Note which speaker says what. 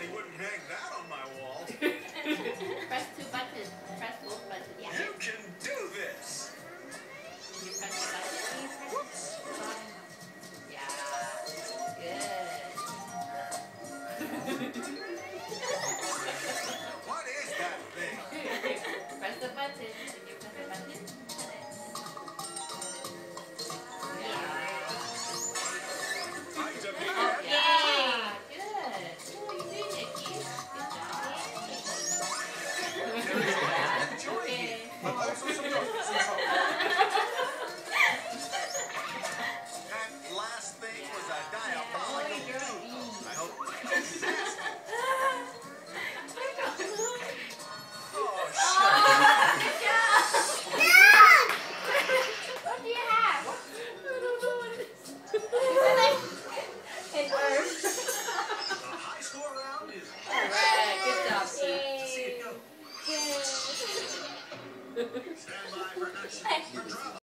Speaker 1: certainly wouldn't hang that on my wall.
Speaker 2: Press two buttons. Press both buttons. Yeah.
Speaker 1: You can do this.
Speaker 2: You press the button.
Speaker 1: Whoops.
Speaker 2: Yeah. Good.
Speaker 1: What is that thing?
Speaker 2: Press the button. Did you press the button?
Speaker 1: I defeated
Speaker 2: Oh, yeah. Good. Oh, you did it, Keith. Good job.
Speaker 1: Enjoy
Speaker 2: Okay.
Speaker 1: it. But also some cookies and salt. That last thing was a diabolical
Speaker 2: Oh, you're
Speaker 1: dude. I hope. Oh,
Speaker 2: Oh, good job. What do you have? I don't know what it is. It works.
Speaker 1: the high score round is
Speaker 2: Alright, good job, Keith.
Speaker 1: see it go.
Speaker 2: Yay.
Speaker 1: Stand by for action. For drama.